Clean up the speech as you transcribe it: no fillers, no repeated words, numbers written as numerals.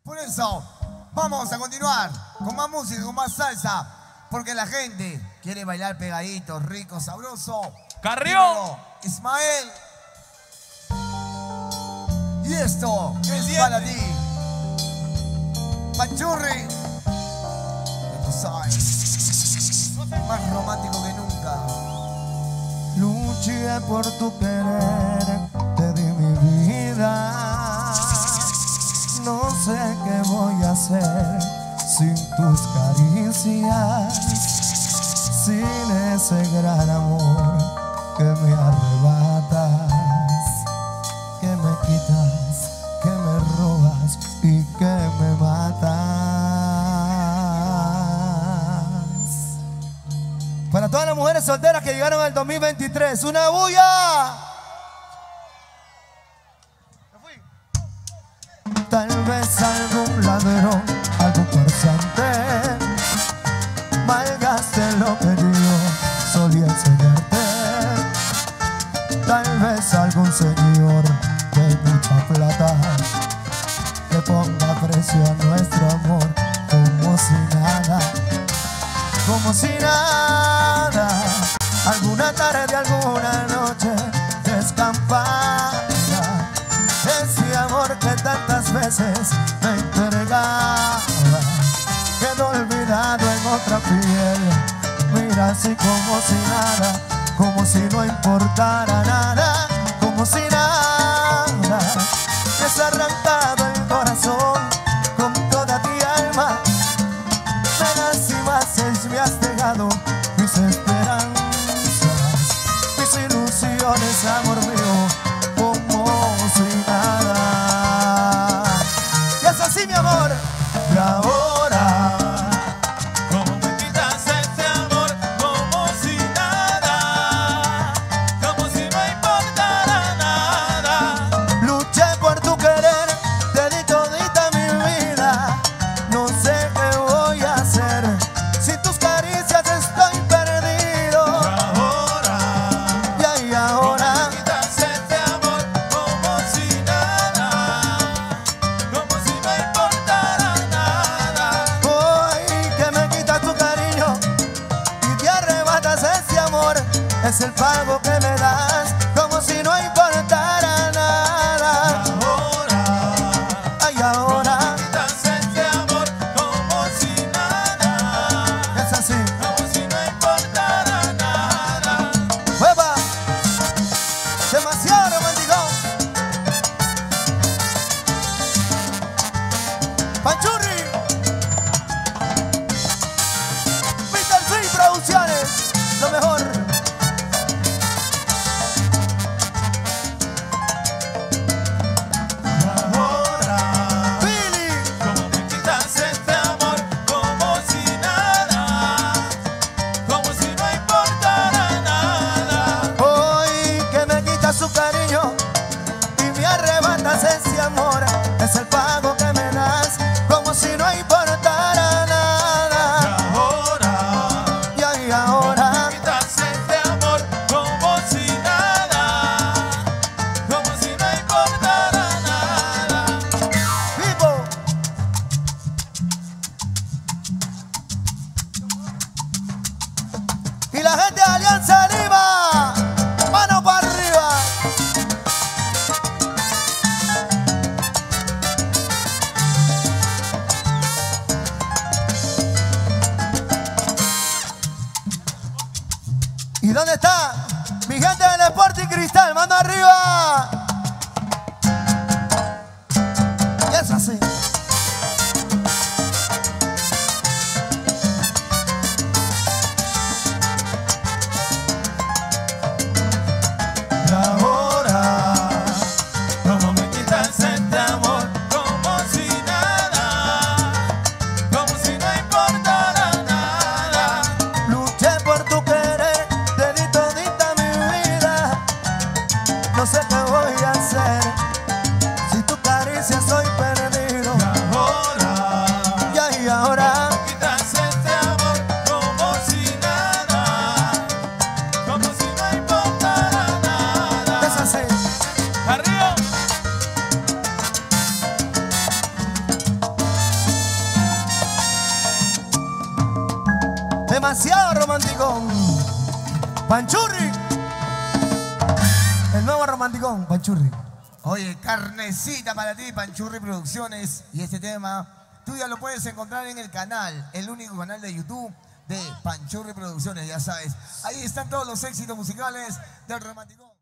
Por eso, vamos a continuar con más música, con más salsa, porque la gente quiere bailar pegadito, rico, sabroso. ¡Carrión! Ismael. Y esto es para ti, Panchurri. Tú sabes, más romántico que nunca. Luché por tu querer, te di mi vida. No sé qué voy a hacer sin tus caricias, sin ese gran amor que me arrebatas, que me quitas, que me robas y que me matas. Para todas las mujeres solteras que llegaron al 2023, ¡una bulla! Tal vez algún ladrón, algún farsante malgaste lo que yo solía enseñarte. Tal vez algún señor de mucha plata le ponga precio a nuestro amor como si nada, como si nada. Alguna tarde, alguna noche descampada, ese amor que tantas veces me entregaba quedó olvidado en otra piel. Mira así como si nada, como si no importara nada, como si nada. Me has arrancado el corazón con toda ti alma. Me lastimas y me has dejado mis esperanzas, mis ilusiones, amor mío, como si nada. Y es así, mi amor. Y ahora, ¿cómo me quitas este amor como si nada? Como si no importara nada. luché por tu querer, te di todita mi vida. No sé qué voy a hacer, sin tus caricias estoy perdido. Y ahora, ¿cómo me quitas este amor como si nada? Como si no importara nada. hoy que me quitas tu cariño y te arrebatas ese amor, es el pago que me das, como si no importara nada. Ay, ahora, Quitas este amor como si nada. es así. Como si no importara nada. ¡Hueva! Demasiado romántico. Panchurri, Mr. Free Producciones, lo mejor. Billy, ¿Cómo me quitas este amor como si nada? Como si no importara nada. hoy que me quitas su cariño y me arrebatas ese amor, es el pago que me das, como si no importara nada. Y ahora, Quitas este amor como si nada. Como si no importara nada. vivo. Y la gente de Alianza Lima, mano para arriba. ¿Y dónde está mi gente del Sporting Cristal? Mano arriba. Y es así. Y ahora, ¿Cómo me quitas este amor como si nada? Como si no importara nada. luché por tu querer, te di todita mi vida. No sé qué voy a hacer, si tu caricia estoy perdido. demasiado romanticón. Panchurri. El nuevo romanticón, Panchurri. Oye, carnecita para ti, Panchurri Producciones. Y este tema, tú ya lo puedes encontrar en el canal, el único canal de YouTube de Panchurri Producciones, ya sabes. Ahí están todos los éxitos musicales del romanticón.